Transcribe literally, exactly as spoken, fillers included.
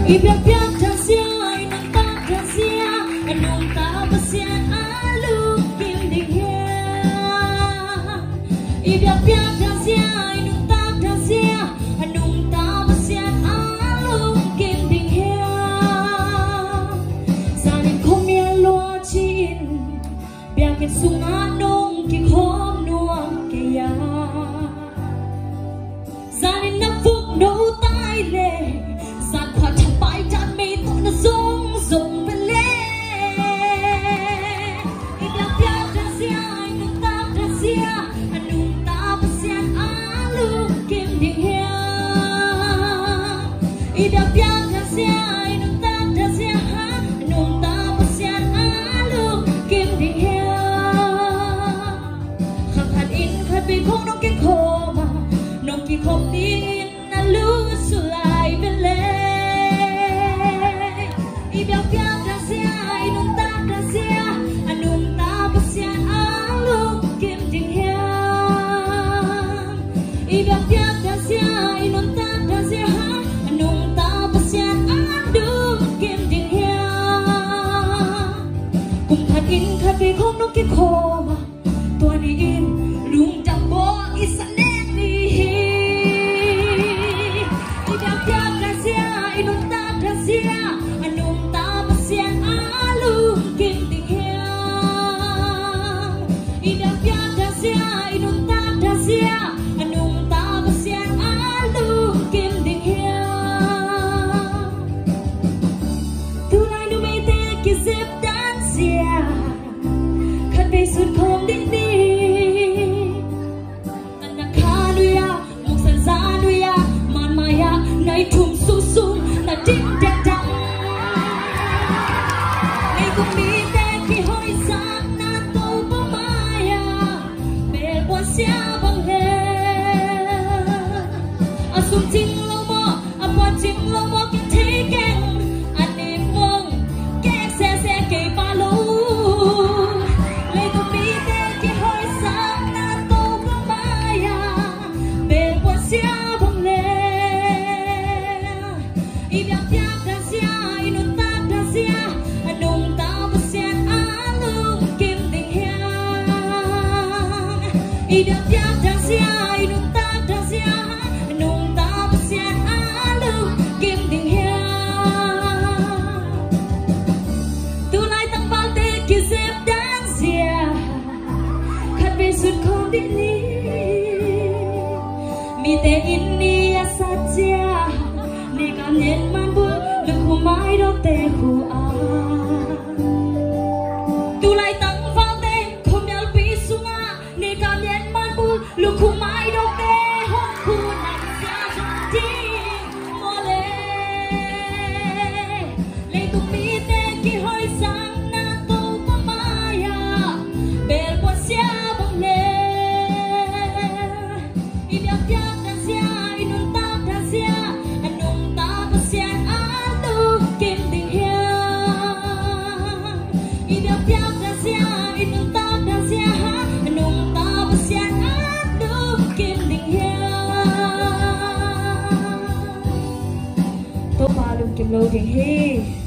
Ibig fantasia ay ng fantasia, anong tapos yan along kindigya. Ibig fantasia ay ng fantasia, anong tapos yan along kindigya. Sanin ko miya luachin, biyakin sunganong kikhom nuang kaya. Sanin na phúc nấu tai lệ, giặc thoát chẳng phải chán mê tội nó rung rung bên lê. Ibig fantasia ay ng fantasia, anong tapos yan along kindigya. Ibig fantasia ay ng fantasia, anong tapos yan along kindigya. Khakhatin khatbi khong nong ki khoma, nong ki khom tin na lu sulai bên lê. Ibig fantasia ay ng fantasia, anong tapos yan along kindigya. Ibig fantasia ay ng fantasia, anong tapos yan along kindigya. Kung khatin khatbi khong nong ki khoma, tuan in lung jambo isa neni. Ibig fantasia ay ng fantasia, anong tapos yan along kindigya. Ibig fantasia ay ng fantasia, anong tapos yan along kindigya. Tunay numitik isip dansia, khatbi sut khom ding ding. Tanakanuya, muksanzanuya, man maya, nay thum su sum, na ding dang dang. Nay kumite ki hoi sang na to pamaya, bel bua sia bang he. Asum jing lo mo, apwa jing lo mo ki thi keng, ane mong kek se se ke pa lo. Nay kumite ki hoi sang na to pamaya, bel bua sia bang he. Ibig fantasia ay ng fantasia, anong tapos yan along kindigya. Ibig fantasia ay ng fantasia, anong tapos yan along kindigya. Tunay tang baltik isip dansia, khatbi sut khom ding ding. Mite ini saja, ni cảm nhận man bữa lực của mãi đâu tê khu a. Tu lại tăng vào tê không đeo bị sunga, ni cảm nhận man bữa lực của mãi đâu tê hốt khu nằm xa trong tim mò lê. Lê tu mi tê ki hơi sang na tu pamaya, bel bua sia bang lê. Ibig fantasia ay ng fantasia, anong tapos yan along kindigya. Ibig fantasia ay ng fantasia, anong tapos yan along kindigya. Tô ba lung kim lô keng he.